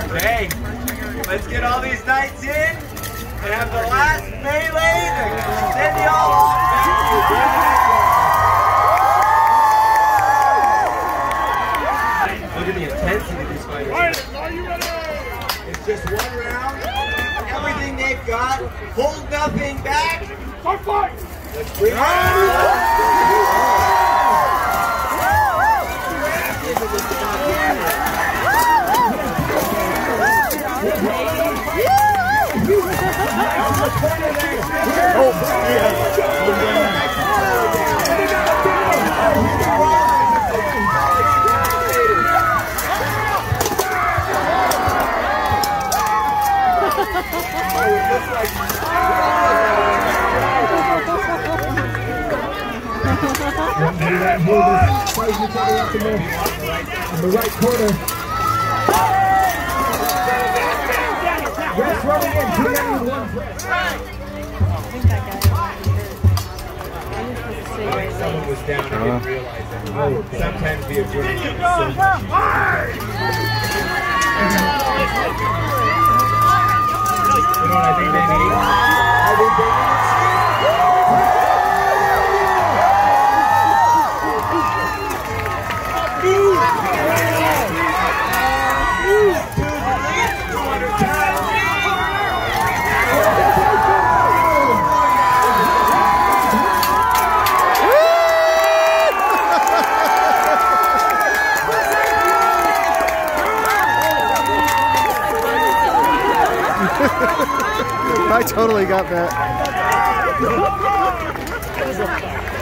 Okay, let's get all these knights in and have the last melee to send y'all off back. Look at the intensity of these fighters. Are you ready? It's just one round. Everything they've got. Hold nothing back. Fight! Let's bring it in the right corner. Rest running in, 2 down with 1 press. Someone was down and didn't realize that. Sometimes the adrenaline is so much. You know what I think they need? I think they need I totally got that.